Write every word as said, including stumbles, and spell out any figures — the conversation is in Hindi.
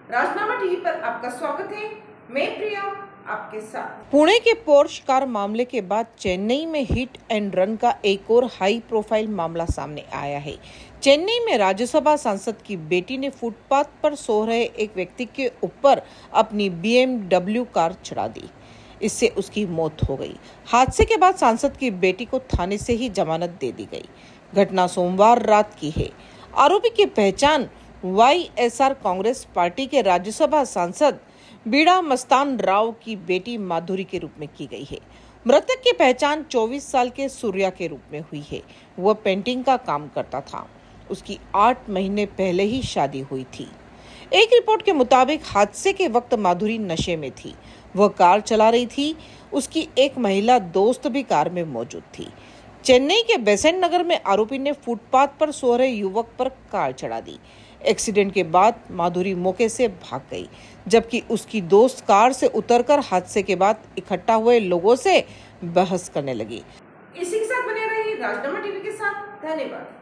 राजनामा टीवी पर आपका स्वागत है। मैं प्रिया आपके साथ। पुणे के पोर्श कार मामले के बाद चेन्नई में हिट एंड रन का एक और हाई प्रोफाइल मामला सामने आया है। चेन्नई में राज्यसभा सांसद की बेटी ने फुटपाथ पर सो रहे एक व्यक्ति के ऊपर अपनी बी एम डब्ल्यू कार चढ़ा दी। इससे उसकी मौत हो गई। हादसे के बाद सांसद की बेटी को थाने से ही जमानत दे दी गई। घटना सोमवार रात की है। आरोपी की पहचान Y S R Congress party के राज्यसभा सांसद बीड़ा मस्तान राव की बेटी माधुरी के रूप में की गई है। मृतक की पहचान चौबीस साल के सूर्या के रूप में हुई है। वह पेंटिंग का काम करता था। उसकी आठ महीने पहले ही शादी हुई थी। एक रिपोर्ट के मुताबिक हादसे के वक्त माधुरी नशे में थी। वह कार चला रही थी। उसकी एक महिला दोस्त भी कार में मौजूद थी। चेन्नई के बेसेंट नगर में आरोपी ने फुटपाथ पर सो रहे युवक पर कार चढ़ा दी। एक्सीडेंट के बाद माधुरी मौके से भाग गई, जबकि उसकी दोस्त कार से उतरकर हादसे के बाद इकट्ठा हुए लोगों से बहस करने लगी। इसी के साथ बने रहिए राजनामा टीवी के साथ। धन्यवाद।